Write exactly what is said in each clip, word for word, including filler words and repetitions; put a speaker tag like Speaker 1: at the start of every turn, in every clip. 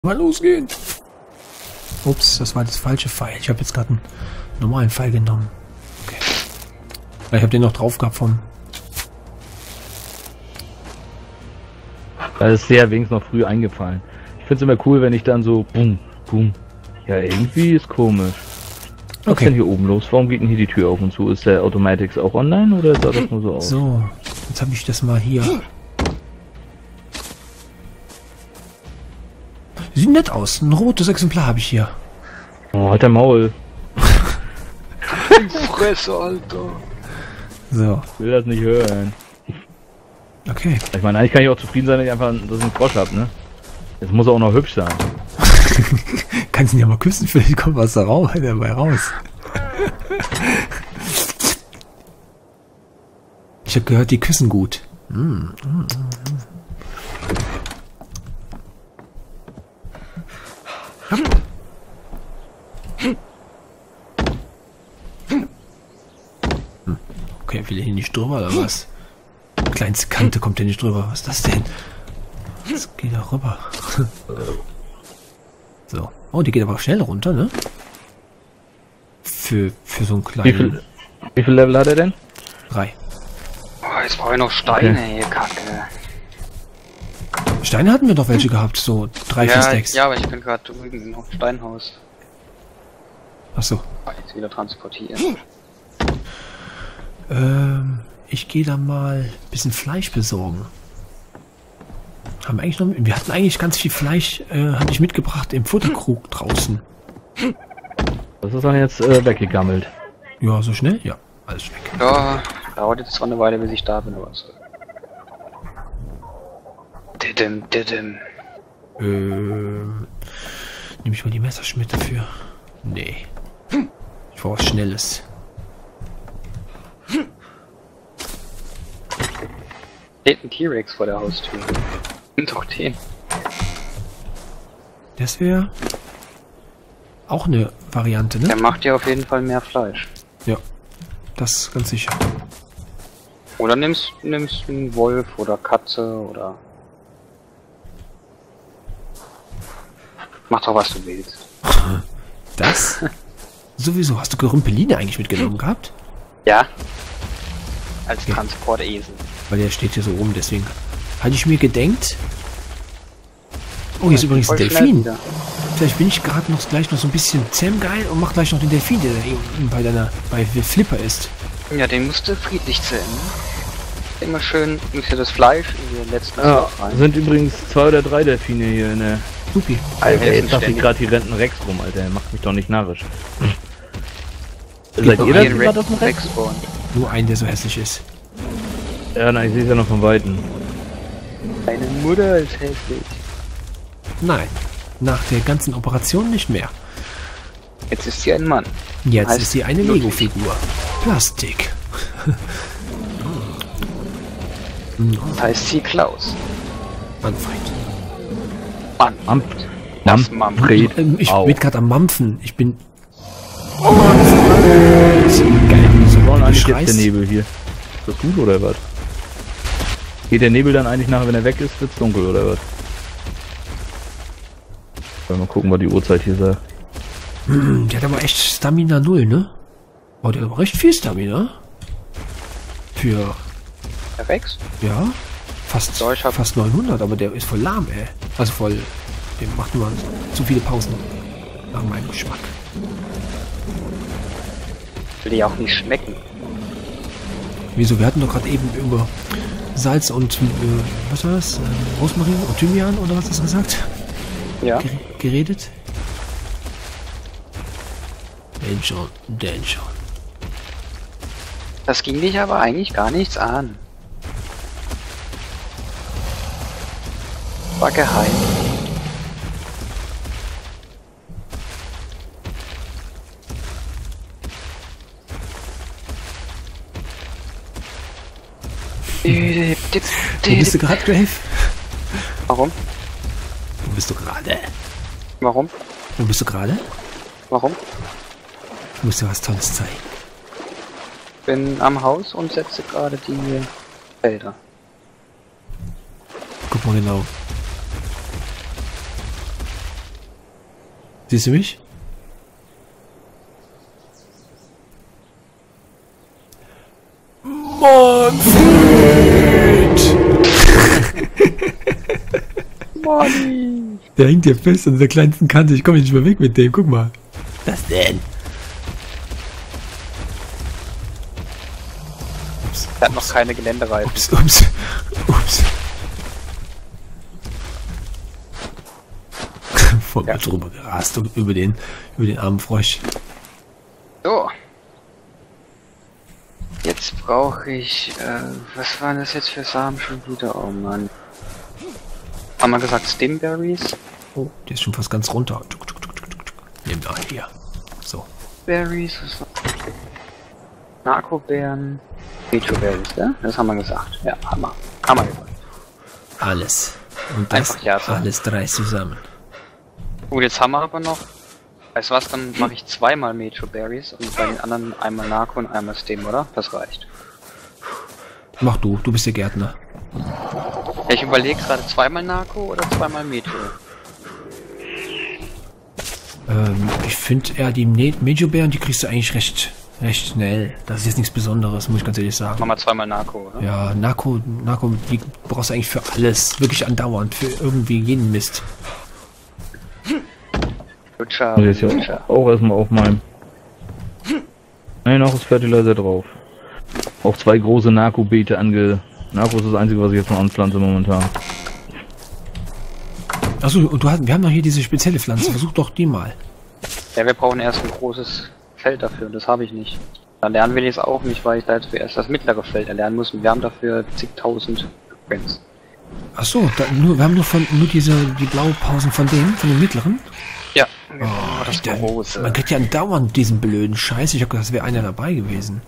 Speaker 1: Mal losgehen. Ups, das war das falsche Pfeil. Ich habe jetzt gerade einen normalen Pfeil genommen. Okay. Ich habe den noch drauf gehabt vom...
Speaker 2: Das ist sehr wenigstens noch früh eingefallen. Ich finde es immer cool, wenn ich dann so... Boom, boom. Ja, irgendwie ist komisch. Was
Speaker 1: Okay.
Speaker 2: ist denn hier oben los? Warum geht denn hier die Tür auf und zu? Ist der Automatics auch online oder sah das nur so aus?
Speaker 1: So, jetzt habe ich das mal hier. Sieht nett aus. Ein rotes Exemplar habe ich hier.
Speaker 2: Oh, halt der Maul.
Speaker 3: Fresse, Alter.
Speaker 1: So,
Speaker 2: Ich will das nicht hören.
Speaker 1: okay.
Speaker 2: Ich meine, eigentlich kann ich auch zufrieden sein, wenn ich einfach das einen Frosch hab, ne? Jetzt muss er auch noch hübsch sein.
Speaker 1: Kannst ihn ja mal küssen, vielleicht kommt was da raus, dabei raus. Ich habe gehört, die küssen gut. Mm, mm, mm. Hm. Okay, will er hier nicht drüber oder was? Die kleinste Kante kommt ja nicht drüber. Was ist das denn? Das geht da rüber. So. Oh, die geht aber schnell runter, ne? Für, für so einen
Speaker 2: Wie
Speaker 1: kleinen...
Speaker 2: viel, wie viel Level hat er denn?
Speaker 1: Drei.
Speaker 3: Oh, jetzt brauche ich noch Steine,
Speaker 2: Okay.
Speaker 3: hier, Kacke.
Speaker 1: Steine hatten wir doch welche gehabt, so drei, vier
Speaker 3: Ja,
Speaker 1: Stacks.
Speaker 3: ja, aber ich bin gerade drüben im Steinhaus.
Speaker 1: Achso.
Speaker 3: Ah, jetzt wieder transportieren.
Speaker 1: Ähm, ich gehe da mal ein bisschen Fleisch besorgen. Haben wir eigentlich noch, wir hatten eigentlich ganz viel Fleisch, äh, hatte ich mitgebracht im Futterkrug draußen.
Speaker 2: Das ist dann jetzt äh, weggegammelt.
Speaker 1: Ja, so schnell? Ja, alles weg.
Speaker 3: Ja, dauert jetzt zwar eine Weile, bis ich da bin, aber so. Didim, didim.
Speaker 1: Ähm, nehme ich mal die Messerschmidt dafür? Nee. Ich brauche was Schnelles.
Speaker 3: Steht ein T-Rex vor der Haustür. Nimm doch den.
Speaker 1: Das wäre auch eine Variante,
Speaker 3: Der
Speaker 1: ne?
Speaker 3: macht ja auf jeden Fall mehr Fleisch.
Speaker 1: Ja, das ist ganz sicher.
Speaker 3: Oder nimmst, nimmst einen Wolf oder Katze oder... Mach doch, was du willst.
Speaker 1: Das? Sowieso, hast du Gerümpeline eigentlich mitgenommen gehabt?
Speaker 3: Ja. Als
Speaker 1: Okay.
Speaker 3: Transportesel.
Speaker 1: Weil der steht hier so rum, deswegen hatte ich mir gedenkt. Oh, hier ist übrigens ein
Speaker 3: Voll schnell
Speaker 1: Delfin.
Speaker 3: wieder.
Speaker 1: Vielleicht bin ich gerade noch gleich noch so ein bisschen Sam-geil und mach gleich noch den Delfin, der da hier unten bei deiner, bei Flipper ist.
Speaker 3: Ja, den musst du friedlich zählen. Ne? Immer schön, nimmst du das Fleisch in den letzten
Speaker 2: Ja,
Speaker 3: Slot rein.
Speaker 2: sind übrigens zwei oder drei Delfine hier in der...
Speaker 1: Supi.
Speaker 2: Alter,
Speaker 3: helfen
Speaker 2: jetzt dachte ich
Speaker 3: ständig.
Speaker 2: gerade, hier rennt ein Rex rum, Alter. Der macht mich doch nicht narrisch. Seid
Speaker 1: doch
Speaker 2: ihr
Speaker 1: mal
Speaker 2: das
Speaker 3: Hier
Speaker 2: gerade auf dem Rex?
Speaker 3: Rex spawnt.
Speaker 1: Nur einen, der so hässlich ist.
Speaker 2: Ja, nein, ich sehe es ja noch von Weitem.
Speaker 3: Deine Mutter ist hässlich.
Speaker 1: Nein, nach der ganzen Operation nicht mehr.
Speaker 3: Jetzt ist sie ein Mann.
Speaker 1: Jetzt
Speaker 3: Heißt
Speaker 1: ist sie eine
Speaker 3: Ludwig.
Speaker 1: Lego-Figur. Plastik.
Speaker 3: Das heißt sie Klaus.
Speaker 1: Manfred.
Speaker 3: Mann.
Speaker 2: Am
Speaker 3: Das
Speaker 2: Manfred.
Speaker 1: Ähm, ich
Speaker 2: Au.
Speaker 1: bin gerade am Mampfen. Ich bin... Oh Mann. Das ist geil. So,
Speaker 2: Warum
Speaker 1: du
Speaker 2: eigentlich jetzt der
Speaker 1: schreist.
Speaker 2: Nebel hier? Ist das gut oder was? Geht der Nebel dann eigentlich nachher, wenn er weg ist, wird's dunkel oder was? Mal gucken, was die Uhrzeit hier sagt.
Speaker 1: Hm, der hat aber echt Stamina null, ne? Oh, der hat aber recht viel Stamina. Für,
Speaker 3: Der Rex?
Speaker 1: ja, fast,
Speaker 3: So, ich hab-
Speaker 1: fast neunhundert, aber der ist voll lahm, ey. Also voll, der macht nur zu viele Pausen. Nach meinem Geschmack.
Speaker 3: Will die auch nicht schmecken.
Speaker 1: Wieso? Wir hatten doch gerade eben über Salz und, äh, was war das? Äh, Rosmarin und Thymian, oder was hast du gesagt?
Speaker 3: Ja.
Speaker 1: Ger- geredet? Den schon, den schon.
Speaker 3: Das ging dich aber eigentlich gar nichts an. War geheim.
Speaker 1: Wo bist du gerade, Grave?
Speaker 3: Warum?
Speaker 1: Wo bist du gerade?
Speaker 3: Warum?
Speaker 1: Wo bist du gerade?
Speaker 3: Warum?
Speaker 1: Ich muss dir was Tolles zeigen.
Speaker 3: Bin am Haus und setze gerade die Felder.
Speaker 1: Guck mal genau. Siehst du mich? Manfred!
Speaker 3: Mann!
Speaker 1: Der hängt hier fest an der kleinsten Kante. Ich komme nicht mehr weg mit dem. Guck mal. Was denn? Ups,
Speaker 3: Er hat noch keine Geländereifen.
Speaker 1: ups, ups, ups. Voll
Speaker 3: Ja.
Speaker 1: drüber gerast und über den, über den armen Frosch.
Speaker 3: So. Jetzt brauche ich, äh, was waren das jetzt für Samen schon wieder? Oh Mann. Haben wir gesagt Stimberries?
Speaker 1: Oh, der ist schon fast ganz runter. Tuk, tuk, tuk, tuk, tuk, tuk. Nimm da hier. So.
Speaker 3: Berries, was war Narkobeeren. Metroberries, ne? Das haben wir gesagt. Ja, haben wir. Haben wir gesagt.
Speaker 1: Alles. Und das
Speaker 3: Einfach ja sagen.
Speaker 1: alles drei zusammen.
Speaker 3: Gut, jetzt haben wir aber noch. Weißt du was, dann mache ich zweimal Metroberries und bei den anderen einmal Narco und einmal Stim, oder? Das reicht.
Speaker 1: Mach du, du bist der Gärtner.
Speaker 3: Ja, ich überlege gerade zweimal Narco oder zweimal Metro.
Speaker 1: Ähm, ich finde eher die Ne- Mejobeeren, die kriegst du eigentlich recht, recht schnell. Das ist jetzt nichts Besonderes, muss ich ganz ehrlich sagen.
Speaker 3: Machen wir zweimal Narco, oder?
Speaker 1: Ja, Narko, Narko, die brauchst du eigentlich für alles. Wirklich andauernd. Für irgendwie jeden Mist.
Speaker 3: Lutscher,
Speaker 2: Und jetzt ja
Speaker 3: Lutscher.
Speaker 2: auch erstmal auf meinem. Nein, noch ist Fertilizer drauf. Auch zwei große Narko-Beete ange. Narko ist das einzige, was ich jetzt noch anpflanze momentan.
Speaker 1: Achso, und du hast, wir haben noch hier diese spezielle Pflanze. Versuch doch die mal.
Speaker 3: Ja, wir brauchen erst ein großes Feld dafür, das habe ich nicht. Dann lernen wir jetzt auch nicht, weil ich da jetzt zuerst das mittlere Feld erlernen muss. Und wir haben dafür zigtausend Friends.
Speaker 1: Achso, da, nur, wir haben nur von nur diese die Blaupausen von dem, von dem mittleren.
Speaker 3: Ja,
Speaker 1: Oh,
Speaker 3: das
Speaker 1: der,
Speaker 3: große.
Speaker 1: man kriegt ja andauernd diesen blöden Scheiß. Ich hab gedacht, es wäre einer dabei gewesen.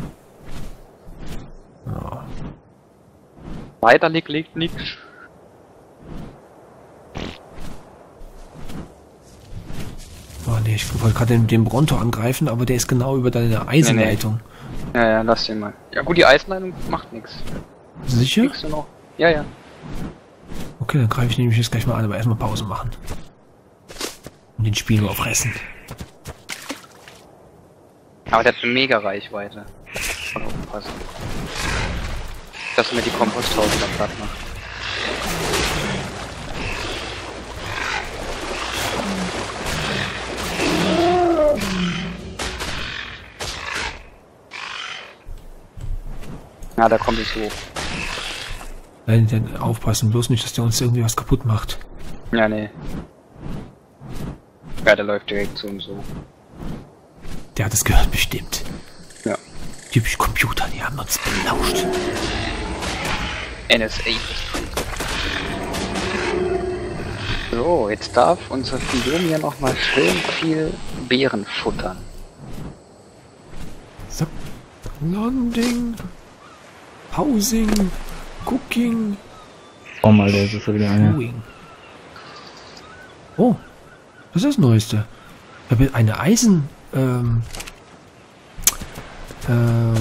Speaker 1: Ja.
Speaker 3: Weiter liegt, liegt nix.
Speaker 1: Oh nee, ich wollte gerade den, den Bronto angreifen, aber der ist genau über deine Eisenleitung.
Speaker 3: Ja, ja, lass den mal. Ja gut, die Eisenleitung macht nix.
Speaker 1: Sicher?
Speaker 3: Kriegst du noch? Ja, ja.
Speaker 1: Okay, dann greife ich nämlich jetzt gleich mal an, aber erstmal Pause machen. Und den Spiel nur auffressen.
Speaker 3: Aber der hat eine mega Reichweite. Schon aufpassen. Dass mir die Komposthause dann platt macht. Ja, da kommt es hoch.
Speaker 1: Nein, dann aufpassen, bloß nicht, dass der uns irgendwie was kaputt macht.
Speaker 3: Ja, nee. Ja, der läuft direkt zu und so.
Speaker 1: Der hat es gehört, bestimmt.
Speaker 3: Ja.
Speaker 1: Typisch Computer, die haben uns belauscht.
Speaker 3: N S A. So, jetzt darf unser Fium ja noch mal schön viel Beeren futtern.
Speaker 1: So. Landing. Pausing. Cooking.
Speaker 2: Oh mal, der ist jetzt wieder einer.
Speaker 1: Viewing. Oh. Das ist das Neueste. Ich habe eine Eisen... Ähm, ähm,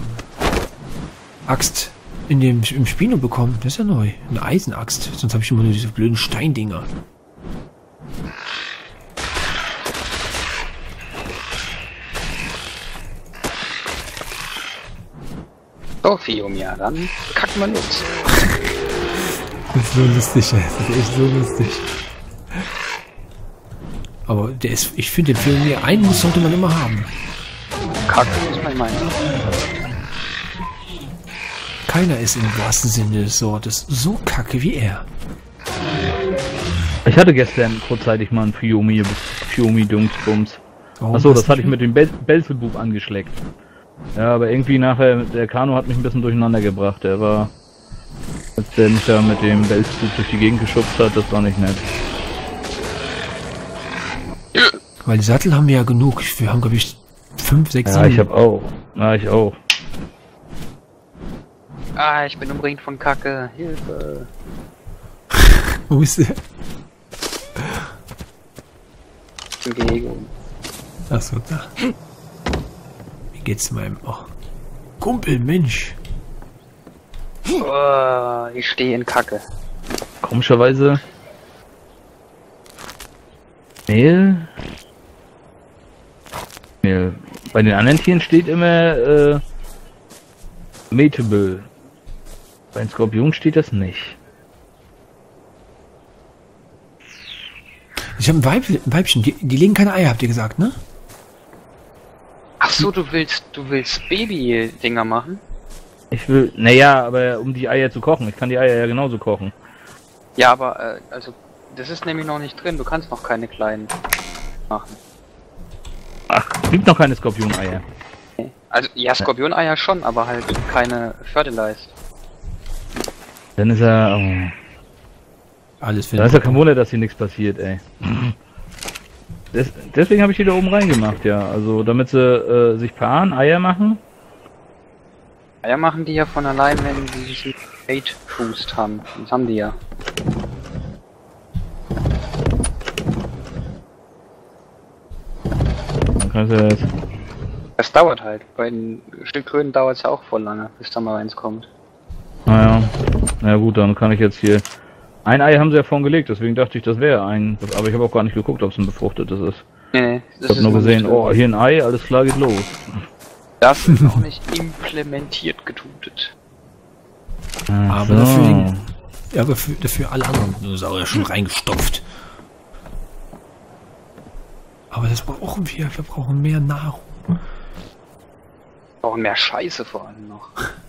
Speaker 1: Axt in dem, im Spino bekommen. Das ist ja neu. Eine Eisenaxt. Sonst habe ich immer nur diese blöden Steindinger.
Speaker 3: So, Fium, ja, dann kacken wir los.
Speaker 1: Das ist so lustig, ey. Das ist echt so lustig. Aber der ist, ich finde den Film hier, einen muss sollte man immer haben.
Speaker 3: Kacken muss man meinen.
Speaker 1: Keiner ist im wahrsten Sinne des Wortes so kacke wie er.
Speaker 2: Ich hatte gestern kurzzeitig mal einen Fiomi, Fiomi Dungsbums.
Speaker 1: Warum
Speaker 2: Achso,
Speaker 1: hast
Speaker 2: das hatte
Speaker 1: du-
Speaker 2: ich mit dem Bel Belzebub angeschleckt. Ja, aber irgendwie nachher, der Kano hat mich ein bisschen durcheinander gebracht. Der war, als der mich da mit dem Belzebub durch die Gegend geschubst hat, das war nicht nett.
Speaker 1: Weil die Sattel haben wir ja genug. Wir haben, glaube ich, fünf, sechs,
Speaker 2: Ja,
Speaker 1: sieben.
Speaker 2: ich hab auch. Ja, ich auch.
Speaker 3: Ah, ich bin umringt von Kacke. Hilfe.
Speaker 1: Wo ist der?
Speaker 3: Im Gehege.
Speaker 1: Achso, da. Wie geht's meinem... Oh. Kumpel, Mensch.
Speaker 3: Oh, ich stehe in Kacke.
Speaker 2: Komischerweise. Mehl Mehl. Bei den anderen Tieren steht immer äh, Mateable. Bei den Skorpionen steht das nicht.
Speaker 1: Ich habe ein, Weib, ein Weibchen, die, die legen keine Eier, habt ihr gesagt, ne?
Speaker 3: Ach so, du willst, du willst Baby-Dinger machen?
Speaker 2: Ich will, naja, aber um die Eier zu kochen. Ich kann die Eier ja genauso kochen.
Speaker 3: Ja, aber, äh, also, das ist nämlich noch nicht drin. Du kannst noch keine kleinen machen.
Speaker 2: Ach, es gibt noch keine Skorpioneier.
Speaker 3: Also, ja, Skorpioneier schon, aber halt keine Fertilized.
Speaker 2: Dann ist er, oh.
Speaker 1: Alles für
Speaker 2: Da ist ja kein Wunder, dass hier nichts passiert, ey. Des, deswegen habe ich die da oben reingemacht, ja. Also, damit sie äh, sich paaren, Eier machen.
Speaker 3: Eier machen die ja von allein, wenn sie diesen Hate Boost haben. Das haben die ja.
Speaker 2: Dann kannst du jetzt.
Speaker 3: Das dauert halt. Bei den Stückgröden dauert es ja auch voll lange, bis da mal eins kommt.
Speaker 2: Naja. Na gut, dann kann ich jetzt hier. Ein Ei haben sie ja vorhin gelegt, deswegen dachte ich, das wäre ein. Aber ich habe auch gar nicht geguckt, ob es ein befruchtetes ist.
Speaker 3: Nee, nee.
Speaker 2: Ich habe nur gesehen, oh, hier ein Ei, alles klar, geht los.
Speaker 3: Das ist noch nicht implementiert getutet.
Speaker 2: Ach
Speaker 1: Aber
Speaker 2: so.
Speaker 1: dafür, ja, aber für, dafür alle anderen Dinosaurier schon reingestopft. Aber das brauchen wir. Wir brauchen mehr Nahrung.
Speaker 3: Wir brauchen mehr Scheiße vor allem noch.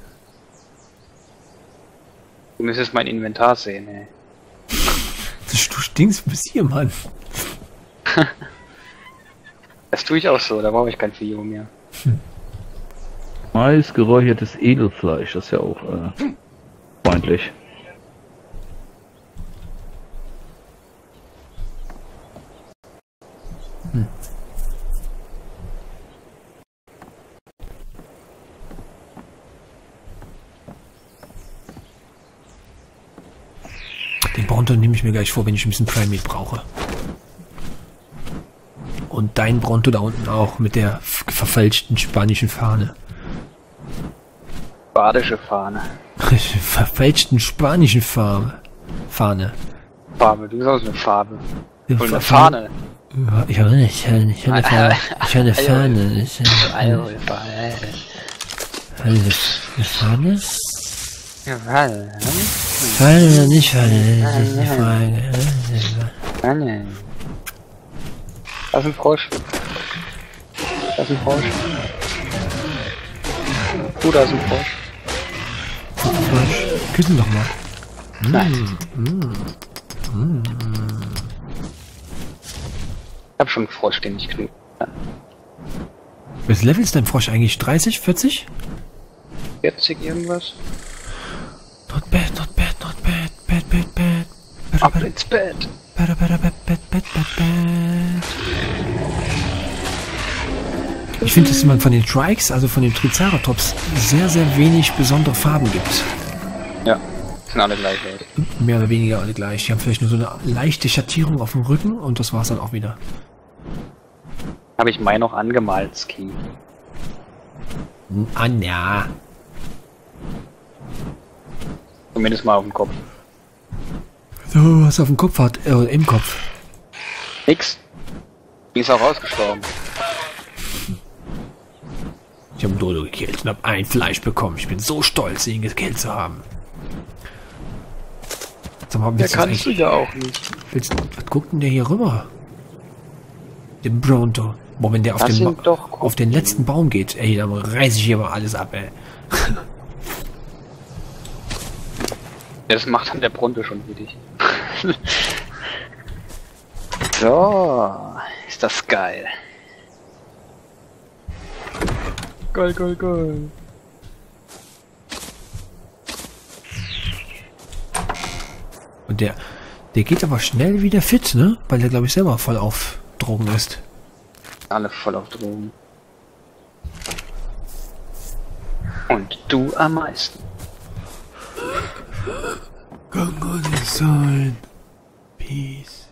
Speaker 3: Du müsstest mein Inventar sehen, ey.
Speaker 1: Du stinkst bis hier, Mann.
Speaker 3: Das tue ich auch so, da brauche ich kein Video mehr.
Speaker 2: Mais, geräuchertes Edelfleisch, das ist ja auch äh, freundlich.
Speaker 1: Hm. Den Bronto nehme ich mir gleich vor, wenn ich ein bisschen Prime Meat brauche. Und dein Bronto da unten auch mit der verfälschten spanischen Fahne.
Speaker 3: Badische Fahne.
Speaker 1: Verfälschten spanischen Farbe. Fahne.
Speaker 3: Farbe, du bist auch so eine Farbe.
Speaker 1: Ja,
Speaker 3: Und eine
Speaker 1: Fa-
Speaker 3: Fahne.
Speaker 1: Ja, ich habe nicht, ich habe eine Fahne. Ich habe eine Fahne. Ich habe
Speaker 3: Eine Fahne.
Speaker 1: eine Fahne?
Speaker 3: Ja, Fahne.
Speaker 1: Fahne oder nicht Fahne? Das ist die Frage.
Speaker 3: Fahne. Das ist ein Frosch. Das ist ein Frosch. Du, da ist ein Frosch.
Speaker 1: Küssen doch mal.
Speaker 3: Nein.
Speaker 1: Mm, mm.
Speaker 3: Ich hab schon einen Frosch, den ich knüpfen kann.
Speaker 1: Was Level ist dein Frosch eigentlich? dreißig, vierzig?
Speaker 3: vierzig irgendwas?
Speaker 1: Not bad, not bad, not bad. Bad, bad, bad. Better,
Speaker 3: Ab
Speaker 1: better,
Speaker 3: ins Bett!
Speaker 1: better, better, bad, bad, bad, bad, bad. Ich finde, dass man von den Trikes, also von den Triceratops, sehr, sehr wenig besondere Farben gibt.
Speaker 3: Ja, sind alle gleich aus.
Speaker 1: Mehr oder weniger alle gleich. Die haben vielleicht nur so eine leichte Schattierung auf dem Rücken und das war's dann auch wieder.
Speaker 3: Habe ich meinen noch angemalt, Ski.
Speaker 1: Anja.
Speaker 3: Zumindest mal auf dem Kopf.
Speaker 1: So, was auf dem Kopf hat, äh, im Kopf.
Speaker 3: Nix. Die ist auch ausgestorben.
Speaker 1: Ich habe einen Dodo gekillt und habe ein Fleisch bekommen. Ich bin so stolz, ihn gekillt zu haben. Sag mal, willst
Speaker 3: Der
Speaker 1: du
Speaker 3: kannst du
Speaker 1: eigentlich-
Speaker 3: ja auch nicht.
Speaker 1: Willst, was guckt denn der hier rüber? Den Bronto. Boah, wenn der auf
Speaker 3: Das
Speaker 1: den,
Speaker 3: sind
Speaker 1: Ba-
Speaker 3: doch
Speaker 1: auf den letzten Baum geht, ey, dann reiße ich hier mal alles ab, ey.
Speaker 3: Das macht dann der Bronte schon für dich. So, ist das geil. Geil, geil, geil.
Speaker 1: Und der, der geht aber schnell wieder fit, ne? Weil der, glaube ich, selber voll auf Drogen ist.
Speaker 3: Alle voll auf Drogen. Und du am meisten.
Speaker 1: Kann gar nicht sein. Peace.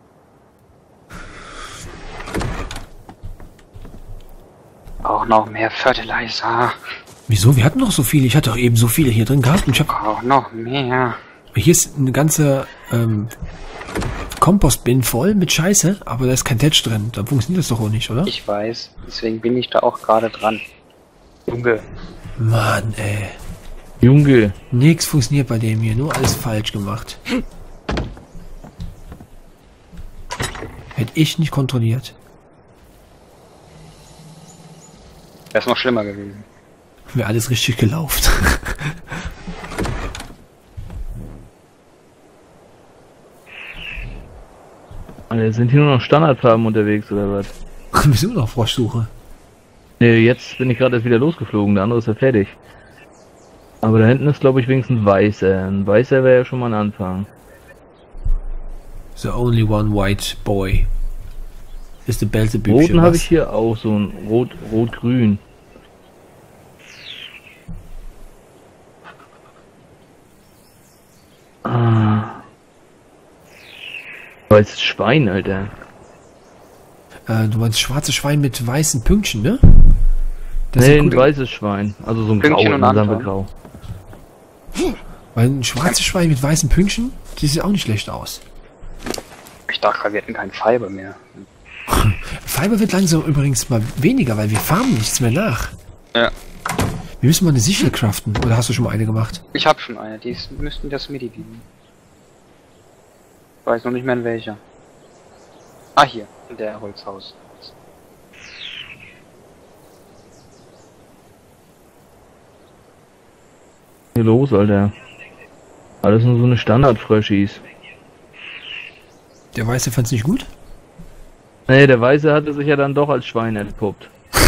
Speaker 3: Auch noch mehr Fertilizer.
Speaker 1: Wieso? Wir hatten noch so viele. Ich hatte doch eben so viele hier drin gehabt. Und ich hab,
Speaker 3: Auch noch mehr.
Speaker 1: hier ist eine ganze ähm, Kompostbin voll mit Scheiße, aber da ist kein Tetsch drin. Dann funktioniert das doch auch nicht, oder?
Speaker 3: Ich weiß, deswegen bin ich da auch gerade dran. Junge.
Speaker 1: Mann, ey.
Speaker 2: Junge.
Speaker 1: Nix funktioniert bei dem hier, nur alles falsch gemacht. Hätte ich nicht kontrolliert.
Speaker 3: Wäre es noch schlimmer gewesen.
Speaker 1: Wäre alles richtig gelaufen.
Speaker 2: Alter, sind hier nur noch Standardfarben unterwegs oder was?
Speaker 1: Wir sind immer noch Froschsuche.
Speaker 2: Ne, jetzt bin ich gerade erst wieder losgeflogen, der andere ist ja fertig. Aber da hinten ist glaube ich wenigstens ein weißer. Ein weißer wäre ja schon mal ein Anfang.
Speaker 1: The only one white boy. Ist der Belzebübchen.
Speaker 2: Roten habe ich hier auch, so ein rot, rot-grün. Ah. Weißes Schwein, Alter.
Speaker 1: Äh, du meinst schwarzes Schwein mit weißen Pünktchen, ne?
Speaker 2: Das nee, ein weißes Schwein. Also so ein
Speaker 3: Pünktchen
Speaker 2: grau,
Speaker 3: und
Speaker 2: ein grau.
Speaker 1: Weil ein schwarzes Schwein mit weißen Pünktchen, die sieht auch nicht schlecht aus.
Speaker 3: Ich dachte, wir hätten keinen Fiber mehr.
Speaker 1: Fiber wird langsam übrigens mal weniger, weil wir farmen nichts mehr nach.
Speaker 3: Ja.
Speaker 1: Wir müssen mal eine Sichel craften. Oder hast du schon mal eine gemacht?
Speaker 3: Ich habe schon eine. Die ist, müssten das Midi geben. Ich weiß noch nicht mehr in welcher. Ah, hier. In der Holzhaus.
Speaker 2: Hier los, Alter. Alles nur so eine Standard-Fröschis.
Speaker 1: Der Weiße fand's nicht gut?
Speaker 2: Nee, der Weiße hatte sich ja dann doch als Schwein entpuppt.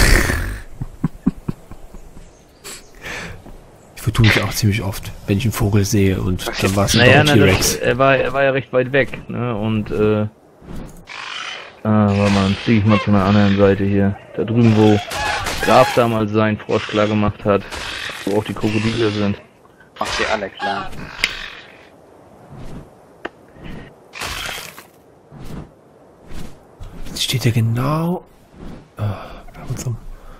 Speaker 1: Ich vertue mich auch ziemlich oft, wenn ich einen Vogel sehe und dann war es ein
Speaker 2: naja, na,
Speaker 1: T-Rex.
Speaker 2: er war, er war ja recht weit weg, ne? Und äh. Ah, warte mal, dann fliege ich mal zu einer anderen Seite hier. Da drüben, wo Graf damals seinen Frosch klar gemacht hat. Wo auch die Krokodile sind.
Speaker 3: Macht sie alle klar.
Speaker 1: Jetzt steht er genau äh, bei unserem.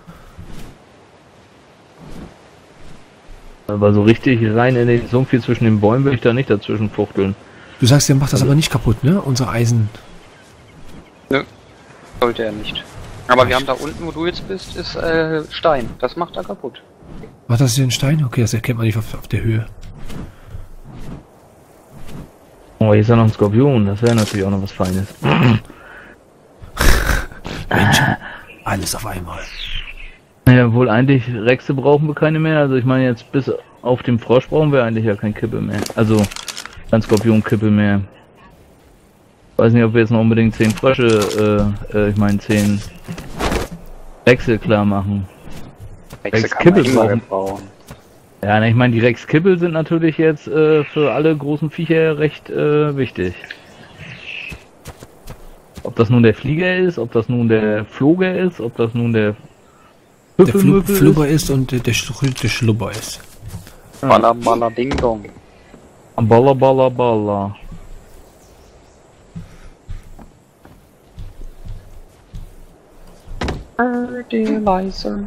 Speaker 2: Aber so richtig rein in den Sumpf hier zwischen den Bäumen will ich da nicht dazwischen fuchteln.
Speaker 1: Du sagst, der macht das aber nicht kaputt, ne? Unser Eisen.
Speaker 3: Nö. Sollte er nicht. Aber wir haben da unten, wo du jetzt bist, ist äh, Stein. Das macht er kaputt.
Speaker 1: Macht das hier ein Stein? Okay, das erkennt man nicht auf, auf der Höhe.
Speaker 2: Oh, hier ist ja noch ein Skorpion. Das wäre natürlich auch noch was Feines.
Speaker 1: Mensch, alles auf einmal.
Speaker 2: Naja, wohl eigentlich Rechse brauchen wir keine mehr. Also ich meine jetzt bis auf den Frosch brauchen wir eigentlich ja kein Kippe mehr. Also kein Skorpion-Kippe mehr. Weiß nicht, ob wir jetzt noch unbedingt zehn Frösche, äh, äh ich meine zehn Rechse klar machen.
Speaker 3: Rechse kann man immer gebrauchen.
Speaker 2: Ja, ne, ich meine die Rex-Kippel sind natürlich jetzt äh, für alle großen Viecher recht äh, wichtig. Ob das nun der Flieger ist, ob das nun der Floger ist, ob das nun der
Speaker 1: Der Flu Flubber ist und der, der, Sch der Schlubber ist.
Speaker 3: Ja. Balla balla ding dong.
Speaker 2: Balla balla balla.
Speaker 3: Fertilizer.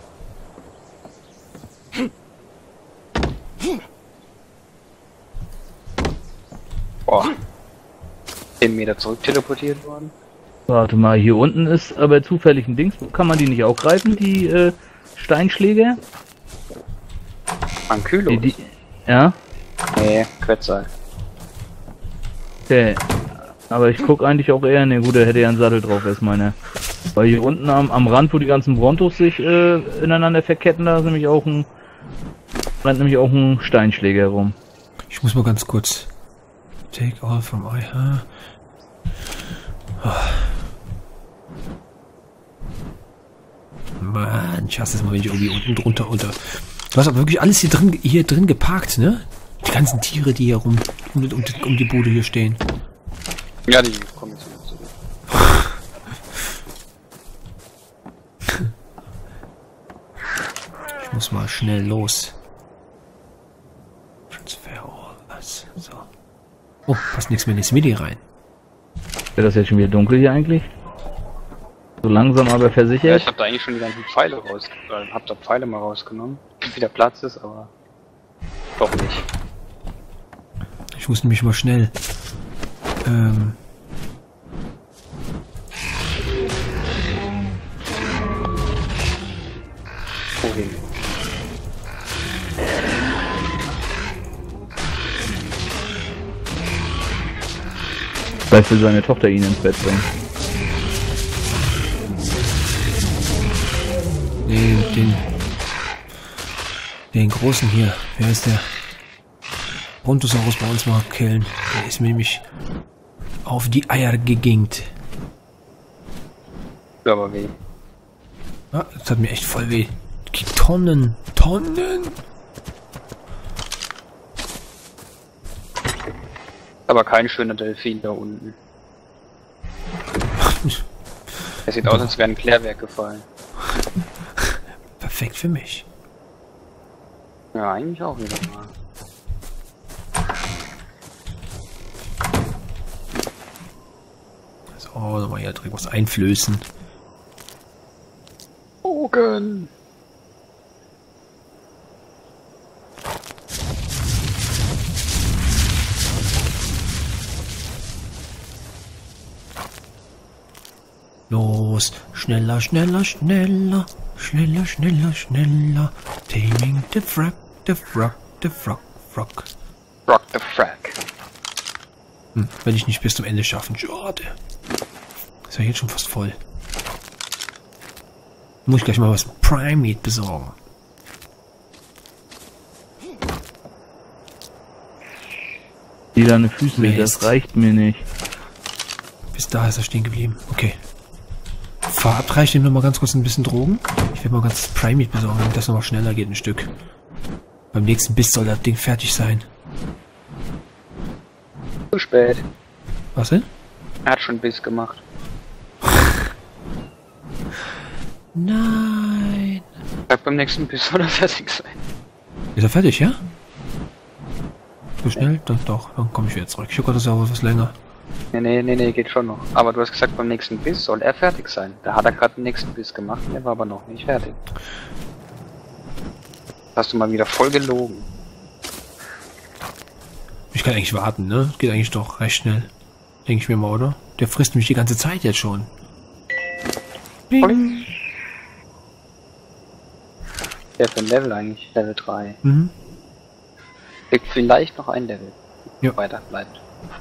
Speaker 3: Boah. zehn Meter zurück teleportiert worden.
Speaker 2: Warte mal, hier unten ist aber zufällig ein Dings. Kann man die nicht auch greifen, die äh, Steinschläge?
Speaker 3: Ankylo?
Speaker 2: Die, die, ja?
Speaker 3: Nee, Quetzal.
Speaker 2: Okay. Aber ich guck eigentlich auch eher, ne gut, der hätte ja einen Sattel drauf, ist meine. Weil hier unten am, am Rand, wo die ganzen Brontos sich äh, ineinander verketten, da ist nämlich auch ein rennt nämlich auch ein Steinschläger herum.
Speaker 1: Ich muss mal ganz kurz. Take all from I, huh? Oh. Mann, ich hasse es mal, wenn ich irgendwie unten drunter unter. Du hast aber wirklich alles hier drin, hier drin geparkt, ne? Die ganzen Tiere, die hier rum um, um, um die Bude hier stehen.
Speaker 3: Ja, die kommen jetzt wieder zurück.
Speaker 1: Ich muss mal schnell los. Transfer all das. So. Oh, passt nichts mehr in das Midi rein.
Speaker 2: Wäre das jetzt schon wieder dunkel hier eigentlich? So langsam aber versichert?
Speaker 3: Ja, ich hab da eigentlich schon die ganzen Pfeile raus, äh, hab da Pfeile mal rausgenommen. Wie der Platz ist, aber doch nicht.
Speaker 1: Ich muss nämlich mal schnell ähm,
Speaker 3: hin.
Speaker 2: Vielleicht will seine Tochter ihn ins Bett bringen.
Speaker 1: Den, den, den großen hier, wer ist der? Brontosaurus bei uns mal killen. Der ist mir nämlich auf die Eier gegingt.
Speaker 3: Aber weh.
Speaker 1: Ja, das hat mir echt voll weh. Die Tonnen, Tonnen.
Speaker 3: Aber kein schöner Delfin da unten. Er sieht aus, als wäre ein Klärwerk gefallen.
Speaker 1: Perfekt für mich.
Speaker 3: Ja, eigentlich auch wieder mal.
Speaker 1: So, nochmal hier direkt was einflößen.
Speaker 3: Bogen!
Speaker 1: Los, schneller, schneller, schneller, schneller, schneller, schneller. Taming the frog, the frog, the frog, frog.
Speaker 3: Rock the Frag.
Speaker 1: Hm, werde ich nicht bis zum Ende schaffen. Schade. Ist ja jetzt schon fast voll. Muss ich gleich mal was Prime Meat besorgen.
Speaker 2: Die deine Füße,
Speaker 1: Mist.
Speaker 2: das reicht mir nicht.
Speaker 1: Bis da ist er stehen geblieben. Okay. Verabreiche ihm noch mal ganz kurz ein bisschen Drogen. Ich werde mal ganz Prime Meat besorgen, damit das noch mal schneller geht ein Stück. Beim nächsten Biss soll das Ding fertig sein.
Speaker 3: Zu spät.
Speaker 1: Was denn?
Speaker 3: Er hat schon Biss gemacht.
Speaker 1: Nein.
Speaker 3: Sag beim nächsten Biss soll er fertig sein.
Speaker 1: Ist er fertig, ja? So schnell? Doch, doch. Dann komme ich wieder zurück. Ich hoffe, das ist ja was länger.
Speaker 3: Nee, nee, nee, nee, geht schon noch. Aber du hast gesagt, beim nächsten Biss soll er fertig sein. Da hat er gerade den nächsten Biss gemacht, der war aber noch nicht fertig. Hast du mal wieder voll gelogen.
Speaker 1: Ich kann eigentlich warten, ne? Geht eigentlich doch recht schnell. Denke ich mir mal, oder? Der frisst mich die ganze Zeit jetzt schon. Bing.
Speaker 3: Der für ein Level eigentlich, Level drei.
Speaker 1: Mhm.
Speaker 3: Kriegt vielleicht noch ein Level.
Speaker 1: Ja.
Speaker 3: Weiter bleibt.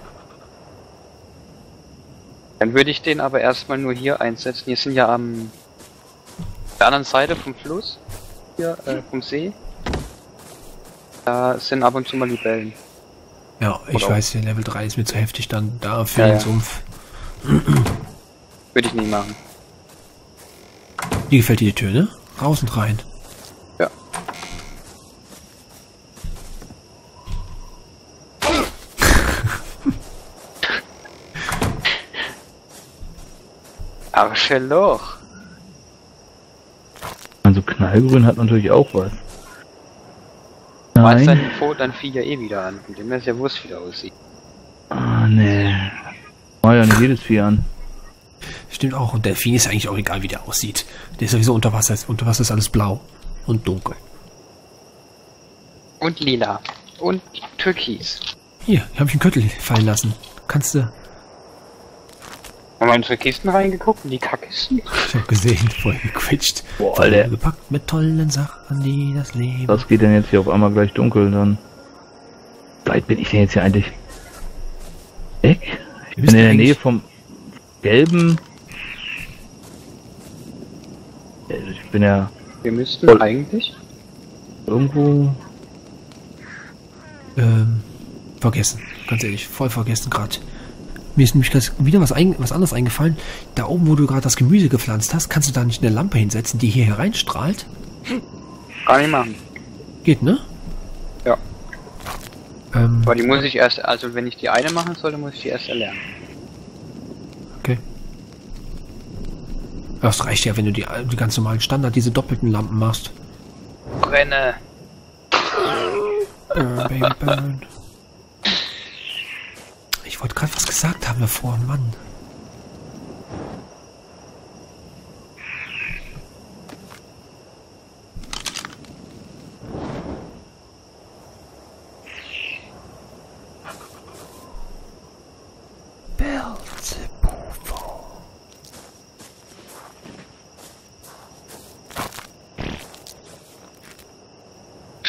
Speaker 3: Dann würde ich den aber erstmal nur hier einsetzen. Hier sind ja am der anderen Seite vom Fluss, hier äh, vom See. Da sind ab und zu mal Libellen.
Speaker 1: Ja, ich
Speaker 3: Oder
Speaker 1: weiß, der Level drei ist mir zu heftig dann da für
Speaker 3: Ja,
Speaker 1: den
Speaker 3: ja.
Speaker 1: Sumpf.
Speaker 3: Würde ich nie machen.
Speaker 1: Dir gefällt dir die Tür, ne? Raus und rein.
Speaker 3: Ja. Arschloch.
Speaker 2: Also Knallgrün hat natürlich auch was.
Speaker 3: Weißt
Speaker 2: Nein.
Speaker 3: dein Foto dein Vieh ja eh wieder an, von dem es ja wurscht wieder aussieht.
Speaker 2: Ah, nee. War ja nicht jedes Vieh an.
Speaker 1: Stimmt auch. Und Delfin ist eigentlich auch egal, wie der aussieht. Der ist sowieso unter Wasser. Unter Wasser ist alles blau und dunkel.
Speaker 3: Und lila. Und türkis.
Speaker 1: Hier, hier habe ich einen Köttel fallen lassen. Kannst du...
Speaker 3: Haben wir in Türkisten reingeguckt, in die Kackkisten?
Speaker 1: Ich habe gesehen, voll gequetscht.
Speaker 2: Boah,
Speaker 1: Voll
Speaker 2: Alter.
Speaker 1: gepackt mit tollen Sachen, die das Leben...
Speaker 2: Was geht denn jetzt hier auf einmal gleich dunkel dann? Wie weit bin ich denn jetzt hier eigentlich weg? Ich bin in der Nähe vom gelben. Ich bin ja
Speaker 3: Wir müssten
Speaker 2: Voll.
Speaker 3: eigentlich...
Speaker 2: irgendwo.
Speaker 1: Ähm, vergessen. Ganz ehrlich, voll vergessen gerade. Mir ist nämlich grad wieder was, ein, was anderes eingefallen. Da oben, wo du gerade das Gemüse gepflanzt hast, kannst du da nicht eine Lampe hinsetzen, die hier hereinstrahlt?
Speaker 3: Gar nicht machen.
Speaker 1: Geht, ne?
Speaker 3: Ja.
Speaker 1: Ähm,
Speaker 3: Aber die muss ich erst, also wenn ich die eine machen sollte, muss ich die erst erlernen.
Speaker 1: okay. Das reicht ja, wenn du die, die ganz normalen Standard, diese doppelten Lampen machst.
Speaker 3: Brenne!
Speaker 1: Burn, baby, burn. Ich wollte gerade was gesagt haben davor, Mann.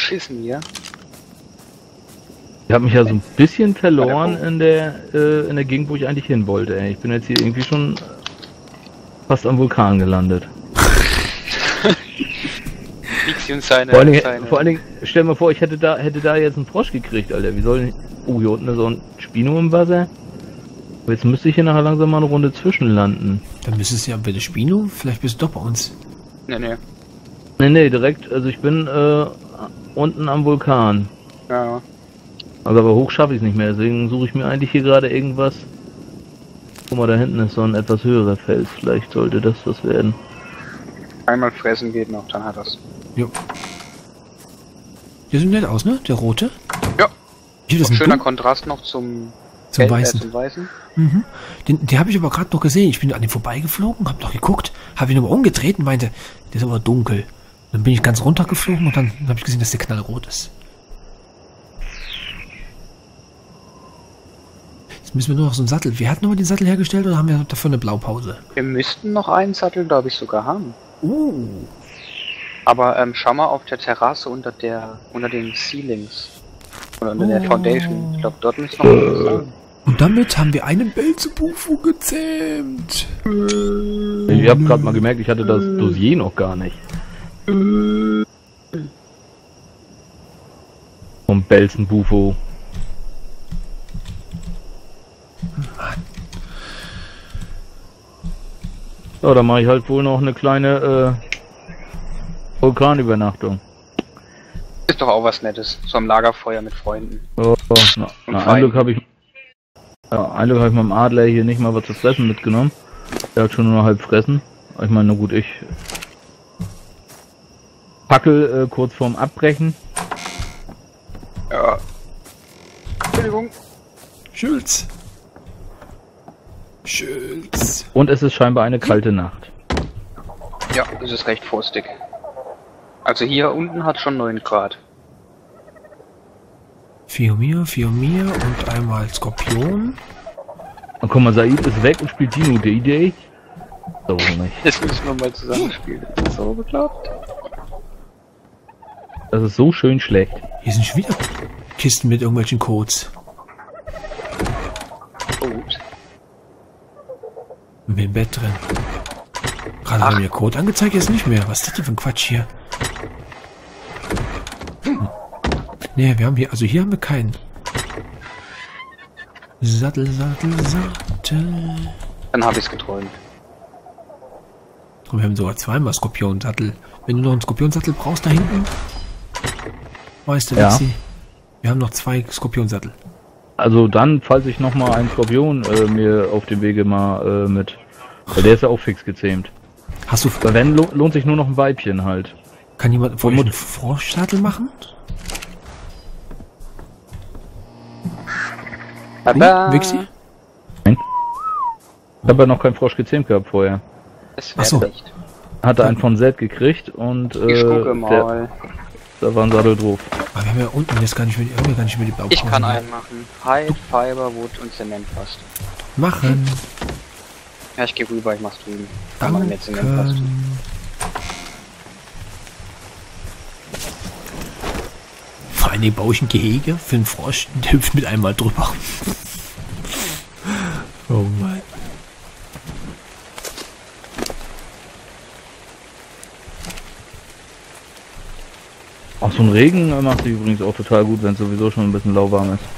Speaker 3: beschissen hier.
Speaker 2: Ich habe mich ja so ein bisschen verloren in der äh, in der Gegend, wo ich eigentlich hin wollte. Ey. Ich bin jetzt hier irgendwie schon fast am Vulkan gelandet.
Speaker 3: Nixi und seine,
Speaker 2: Vor allen, Dingen,
Speaker 3: seine...
Speaker 2: vor allen Dingen, stell dir mal vor, ich hätte da hätte da jetzt einen Frosch gekriegt, Alter. Wie soll ich... Oh, hier unten ist so ein Spino im Wasser. Aber jetzt müsste ich hier nachher langsam mal eine Runde zwischenlanden.
Speaker 1: Dann müsstest du ja bei der Spino, vielleicht bist du doch bei uns.
Speaker 3: Nee, nee.
Speaker 2: Nee, nee, direkt, also ich bin äh, unten am Vulkan.
Speaker 3: Ja.
Speaker 2: Also aber hoch schaffe ich es nicht mehr, deswegen suche ich mir eigentlich hier gerade irgendwas. Guck mal, da hinten ist so ein etwas höherer Fels, vielleicht sollte das was werden.
Speaker 3: Einmal fressen geht noch, dann hat das.
Speaker 1: Jo. Der sieht nett aus, ne? Der rote.
Speaker 3: Ja.
Speaker 1: Hier, das
Speaker 3: Ein
Speaker 1: ist ein
Speaker 3: schöner
Speaker 1: Bun-
Speaker 3: Kontrast noch zum,
Speaker 1: zum
Speaker 3: Gelb,
Speaker 1: Weißen.
Speaker 3: Äh, zum Weißen.
Speaker 1: Mhm. Den, den habe ich aber gerade noch gesehen. Ich bin an dem vorbeigeflogen, habe noch geguckt, habe ihn aber umgedreht und meinte, der ist aber dunkel. Dann bin ich ganz runtergeflogen und dann habe ich gesehen, dass der knallrot ist. Jetzt müssen wir nur noch so einen Sattel. Wir hatten aber den Sattel hergestellt oder haben wir dafür eine Blaupause?
Speaker 3: Wir müssten noch einen Sattel, glaube ich, sogar haben.
Speaker 1: Uh.
Speaker 3: Aber ähm, schau mal auf der Terrasse unter der unter den Ceilings. Oder unter der
Speaker 1: Oh.
Speaker 3: Foundation. Ich glaube, dort müsste noch was sein.
Speaker 1: Und damit haben wir einen Belzebufo gezähmt.
Speaker 2: Ich habe gerade mal gemerkt, ich hatte das Dossier noch gar nicht. Vom Belzenbufo. So, dann mache ich halt wohl noch eine kleine äh, Vulkanübernachtung.
Speaker 3: Ist doch auch was Nettes. So am Lagerfeuer mit Freunden.
Speaker 2: Oh, na, na, ein Glück habe ich, ja, ein Glück habe ich meinem Adler hier nicht mal was zu fressen mitgenommen. Der hat schon nur noch halb fressen. Ich meine, na gut, ich Fackel äh, kurz vorm Abbrechen.
Speaker 3: Ja. Entschuldigung.
Speaker 1: Schulz. Schulz.
Speaker 2: Und es ist scheinbar eine kalte Nacht.
Speaker 3: Ja, das ist recht frostig. Also hier unten hat schon neun Grad.
Speaker 1: Fiomir, Fiomir und einmal Skorpion.
Speaker 2: Und guck mal, Said ist weg und spielt Dino Day Day. So nicht.
Speaker 3: Das müssen wir mal zusammenspielen. Das ist so bekloppt.
Speaker 2: Das ist so schön schlecht.
Speaker 1: Hier sind schon wieder Kisten mit irgendwelchen Codes.
Speaker 3: Gut.
Speaker 1: Mit dem Bett drin. Gerade hat mir Code angezeigt, jetzt nicht mehr. Was ist das denn für ein Quatsch hier? Hm. Nee, wir haben hier, also hier haben wir keinen. Sattel, Sattel, Sattel.
Speaker 3: Dann habe ich es geträumt.
Speaker 1: Und wir haben sogar zweimal Skorpionsattel. Wenn du noch einen Skorpionsattel brauchst da hinten, weißt du,
Speaker 2: Ja.
Speaker 1: Lexi, wir haben noch zwei Skorpionsattel.
Speaker 2: Also dann, falls ich noch mal einen Skorpion äh, mir auf dem Wege mal äh, mit. Weil der ist ja auch fix gezähmt.
Speaker 1: Hast du,
Speaker 2: Weil wenn, lo lohnt sich nur noch ein Weibchen halt.
Speaker 1: kann jemand von euch
Speaker 2: Womit-
Speaker 1: einen Froschsattel machen?
Speaker 3: Tada!
Speaker 1: Wixi?
Speaker 2: Ich habe ja noch keinen Frosch gezähmt gehabt vorher.
Speaker 3: Es
Speaker 1: Ach so.
Speaker 3: wird nicht.
Speaker 2: Hatte einen von Zed gekriegt und äh,
Speaker 3: Ich gucke
Speaker 2: der,
Speaker 3: mal.
Speaker 2: da war ein Sattel drauf.
Speaker 1: Aber wir haben ja unten jetzt gar nicht mehr, haben wir gar nicht mehr die Blaupause.
Speaker 3: Ich kann einen machen. Hide, Fiber, Wood und Zement fast.
Speaker 1: machen.
Speaker 3: Ja, ich gehe rüber, ich mach's drüben. Kann man jetzt Zement fast.
Speaker 1: Danken. Vor allen Dingen baue ich ein Gehege für einen Frosch, der hüpft mit einmal drüber. Oh Mann.
Speaker 2: Auch so ein Regen äh, macht sich übrigens auch total gut, wenn es sowieso schon ein bisschen lauwarm ist.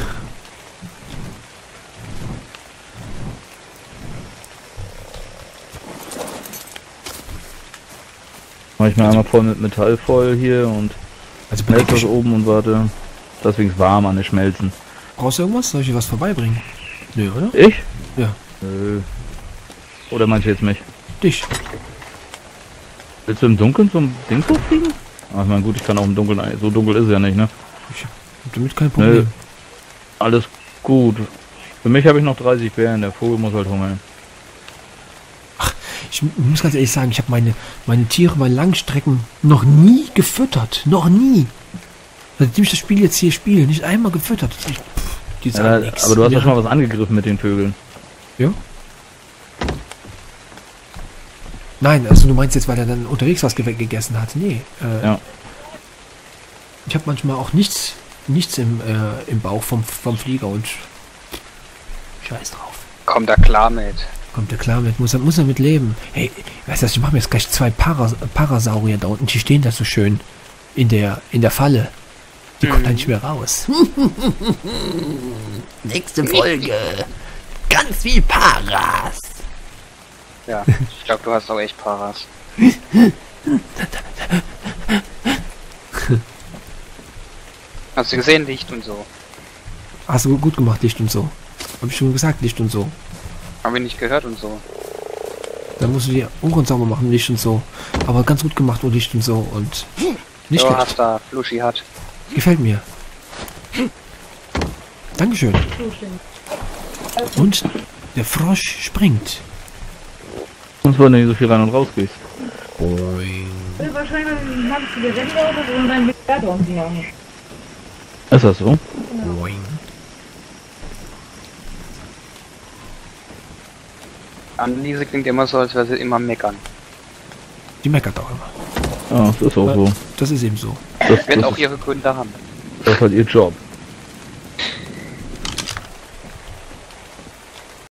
Speaker 2: Mach ich mir einmal voll mit Metall voll hier und
Speaker 1: Also bei
Speaker 2: schmelze
Speaker 1: der
Speaker 2: das oben und warte. Deswegen ist warm an den Schmelzen.
Speaker 1: brauchst du irgendwas? Soll ich dir was vorbeibringen? Nö, oder?
Speaker 2: Ich?
Speaker 1: Ja.
Speaker 2: Nö. Oder meinst du jetzt mich?
Speaker 1: Dich.
Speaker 2: Willst du im Dunkeln zum Ding hochfliegen? Ach, ich meine, gut, ich kann auch im Dunkeln, ein- so dunkel ist es ja nicht, ne?
Speaker 1: Ich hab damit kein Problem.
Speaker 2: Nö. Alles gut. Für mich habe ich noch dreißig Bären, der Vogel muss halt hungern.
Speaker 1: Ich muss ganz ehrlich sagen, ich habe meine, meine Tiere bei Langstrecken noch nie gefüttert. Noch nie. Seitdem ich das Spiel jetzt hier spiele, nicht einmal gefüttert. Ich, pff, die
Speaker 2: Ja,
Speaker 1: sagen nix.
Speaker 2: aber du hast
Speaker 1: ja
Speaker 2: doch schon mal was angegriffen mit den Vögeln.
Speaker 1: Ja? Nein, also du meinst jetzt, weil er dann unterwegs was ge gegessen hat. Nee. Äh,
Speaker 2: Ja.
Speaker 1: Ich habe manchmal auch nichts, nichts im, äh, im Bauch vom, vom Flieger und scheiß drauf.
Speaker 3: Kommt da klar mit.
Speaker 1: Kommt er klar mit, muss er, muss er mit leben. Hey, weißt du, ich mache mir jetzt gleich zwei Paras Parasaurier da unten, die stehen da so schön in der, in der Falle. Die kommt da nicht mehr raus. Nächste Folge. Ganz viel Paras.
Speaker 3: Ja, ich glaube, du hast auch echt Paras. Hast du gesehen, Licht und so?
Speaker 1: Hast du gut gemacht, Licht und so. Hab ich schon gesagt, Licht und so.
Speaker 3: Haben wir nicht gehört und so.
Speaker 1: Dann musst du die Ungrund sauber machen, Licht und so. Aber ganz gut gemacht, oh Licht und so. Und nicht
Speaker 3: So,
Speaker 1: schlecht.
Speaker 3: hast da Fluschi hat.
Speaker 1: Gefällt mir. Dankeschön. Und der Frosch springt.
Speaker 2: Sonst wenn du nicht so viel rein und raus gehst.
Speaker 4: Wahrscheinlich machst du dir Sender und dein Bewertung machen.
Speaker 2: Ist das so?
Speaker 3: Anneliese klingt immer so, als wäre sie immer meckern.
Speaker 1: Die meckert auch immer.
Speaker 2: Ja, das ist auch so.
Speaker 1: Das ist eben so.
Speaker 2: Das,
Speaker 3: Wird
Speaker 2: das,
Speaker 3: auch ihre Gründe haben.
Speaker 2: das ist halt ihr Job.